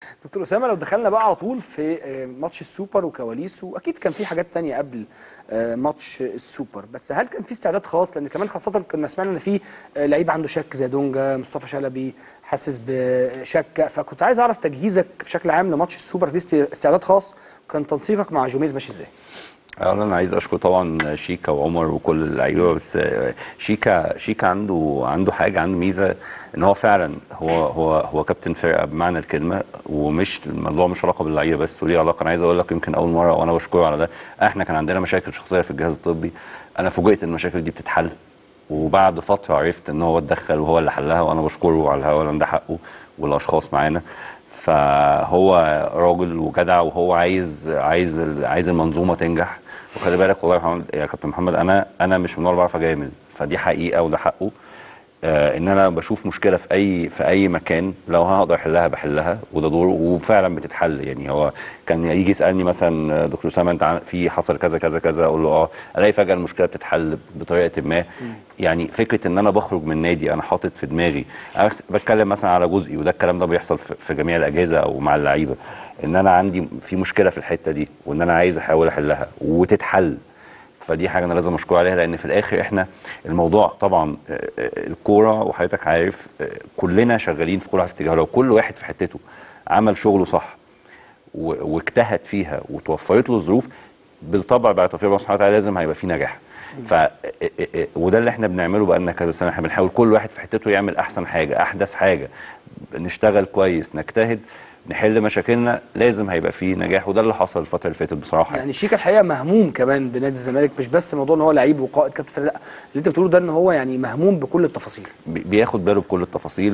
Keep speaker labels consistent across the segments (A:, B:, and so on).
A: دكتور اسامه، لو دخلنا بقى على طول في ماتش السوبر وكواليسه، اكيد كان في حاجات تانية قبل ماتش السوبر، بس هل كان في استعداد خاص؟ لان كمان خاصه كنا سمعنا ان في لعيب عنده شك زي دونجا، مصطفى شلبي حاسس بشك، فكنت عايز اعرف تجهيزك بشكل عام لماتش السوبر دي استعداد خاص، كان تنسيقك مع جوميز ماشي ازاي؟
B: اولا انا عايز اشكر طبعا شيكا وعمر وكل اللعيبه، بس شيكا عنده حاجه، عنده ميزه، ان هو فعلا هو كابتن فرقه بمعنى الكلمه، ومش الموضوع مش علاقه باللعيبه بس، وليه علاقه. انا عايز اقول لك يمكن اول مره وانا بشكره على ده، احنا كان عندنا مشاكل شخصيه في الجهاز الطبي، انا فوجئت ان المشاكل دي بتتحل، وبعد فتره عرفت ان هو اتدخل وهو اللي حلها، وانا بشكره على الهوا لان ده حقه والاشخاص معانا. فهو راجل وجدع، وهو عايز المنظومه تنجح. وخلي بالك والله يا محمد، يا كابتن محمد، انا مش من النوع اللي بعرف اجامل، فدي حقيقه وده حقه. ان انا بشوف مشكله في اي مكان، لو هقدر احلها بحلها، وده دوره، وفعلا بتتحل. يعني هو كان يجي يسالني مثلا دكتور اسامه انت في حصل كذا كذا كذا، اقول له الاقي فجاه المشكله بتتحل بطريقه ما. يعني فكره ان انا بخرج من نادي انا حاطط في دماغي، انا بتكلم مثلا على جزئي، وده الكلام ده بيحصل في جميع الاجهزه او مع اللعيبه، ان انا عندي في مشكله في الحته دي، وان انا عايز احاول احلها وتتحل. فدي حاجه انا لازم اشكر عليها، لان في الاخر احنا الموضوع طبعا الكوره، وحضرتك عارف كلنا شغالين في كل واحد في اتجاه، لو كل واحد في حتته عمل شغله صح واجتهد فيها وتوفرت له الظروف، بالطبع بعد توفيق الله سبحانه وتعالى لازم هيبقى في نجاح. ف وده اللي احنا بنعمله بقالنا كذا سنه، احنا بنحاول كل واحد في حتته يعمل احسن حاجه، احدث حاجه، نشتغل كويس، نجتهد، نحل مشاكلنا، لازم هيبقى فيه نجاح. وده اللي حصل الفتره اللي فاتت بصراحه.
A: يعني شيكا الحقيقه مهموم كمان بنادي الزمالك، مش بس موضوع ان هو لعيب وقائد كابتن فريق، لا، اللي انت بتقوله ده ان هو يعني مهموم بكل التفاصيل،
B: بياخد باله بكل التفاصيل.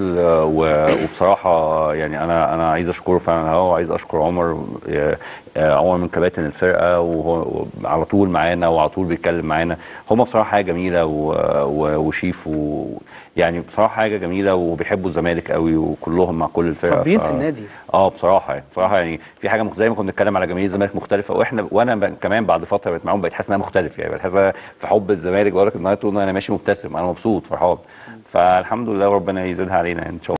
B: وبصراحه يعني انا عايز اشكره فعلا، هو عايز اشكر عمر. عمر من كباتن الفرقه، وهو على طول معانا وعلى طول بيتكلم معانا. هم بصراحه حاجه جميله، وشيف، يعني بصراحه حاجه جميله، وبيحبوا الزمالك قوي، وكلهم مع كل الفرقه.
A: متربيين في النادي.
B: بصراحه يعني في حاجه زي ما كنا بنتكلم على جماهير الزمالك مختلفه، وانا كمان بعد فتره بقيت معاهم، بقيت حاسس ان انا مختلف، يعني بقيت حاسس في حب الزمالك. بقول لك النهارده طول انا ماشي مبتسم، انا مبسوط فرحان. فالحمد لله، وربنا يزيدها علينا ان شاء الله.